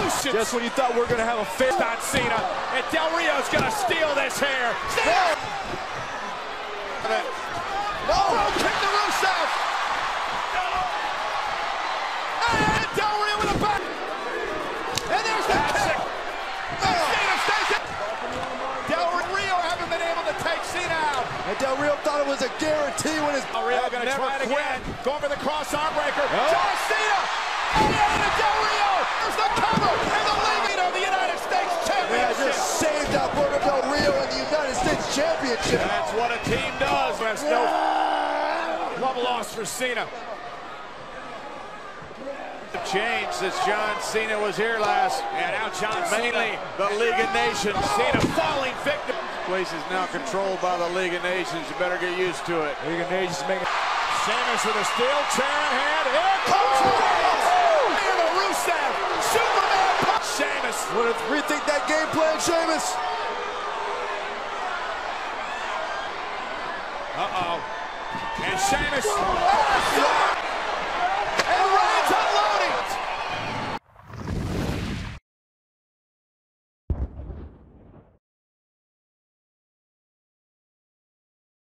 Just when you thought we were going to have a fit on Cena, and Del Rio's going to steal this hair. No! Kick the Rusev! And Del Rio with a back! And there's the kick! Cena stays it! Del Rio haven't been able to take Cena out. And Del Rio thought it was a guarantee when his Del Rio going to try it again. Going for the cross arm breaker. John Cena! And Del Rio! There's the cover! And the lead of the United States Championship! just saved Alberto Del Rio in the United States Championship. That's what a team does. There's no love lost for Cena. Changed since John Cena was here last. And now John Mainly the League of Nations. Cena falling victim. This place is now controlled by the League of Nations. You better get used to it. League of Nations making. Sheamus with a steel chair in hand. Here comes the Rusev. Superman punch. Sheamus. Want to rethink that game plan, Sheamus? And Sheamus.